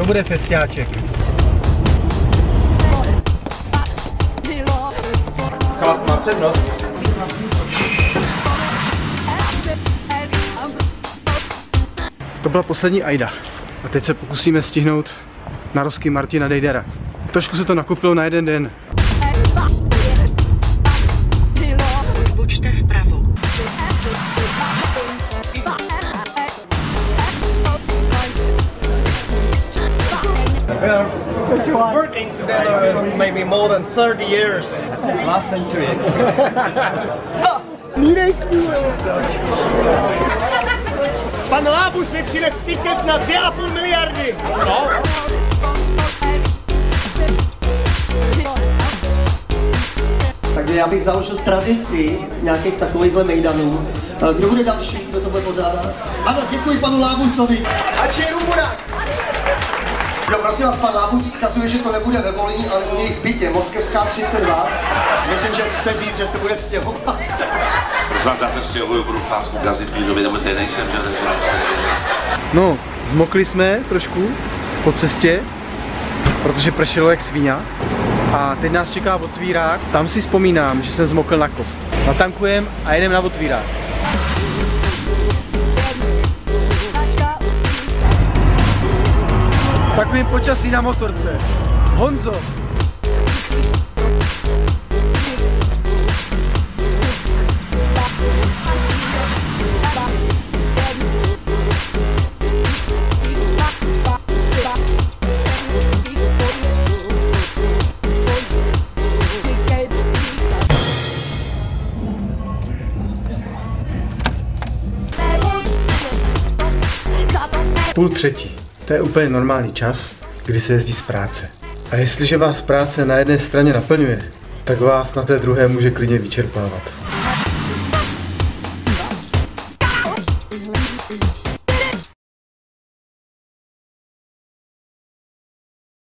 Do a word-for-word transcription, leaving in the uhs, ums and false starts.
bude festiáček. Chlap má přednost. To byla poslední Aida. A teď se pokusíme stihnout narozky Martina Dejdera. Trošku se to nakupilo na jeden den. Buďte vpravo. We are working together maybe more than thirty years. Last century actually. Pan Lábus mi přines tiket na dvě a půl miliardy. No. Takže já bych založil tradici nějakých takovýchhle mejdanů. Kdo bude další, kdo to bude pořádat? Ano, děkuji panu Lábusovi. Ať je Rumburák. Jo, prosím vás, pan Lábus vzkazuje, že to nebude ve Volyni, ale u něj v bytě, Moskevská třicet dva. Myslím, že chce říct, že se bude stěhovat. Prosím vás, já se stěhuju, budu pásku gazit v době, nebo zde nejsem, že? Takže nejste No, zmokli jsme trošku po cestě, protože pršelo jak svíňa. A teď nás čeká otvírák, tam si vzpomínám, že jsem zmokl na kost. Natankujem a jedeme na otvírák. Takovým počasí na motorce. Honzo! Půl třetí. To je úplně normální čas, kdy se jezdí z práce. A jestliže vás práce na jedné straně naplňuje, tak vás na té druhé může klidně vyčerpávat.